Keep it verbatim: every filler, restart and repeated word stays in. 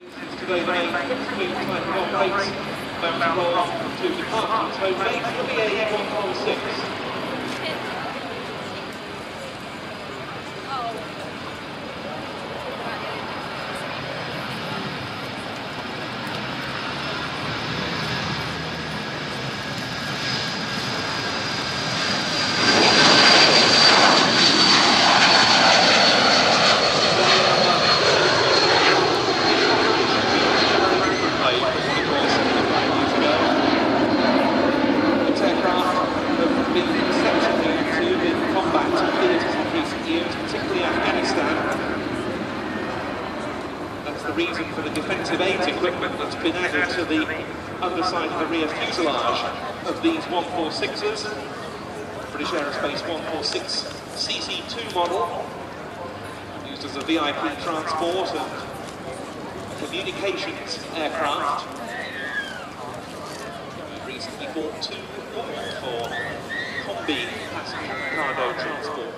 Today they between type of operates bound to roll to department. So late for B A E one four six. That's the reason for the defensive aids equipment that's been added to the underside of the rear fuselage of these one forty-sixes. British Aerospace one forty-six C C two model, used as a V I P transport and communications aircraft. We recently bought two more for combi passenger cargo transport.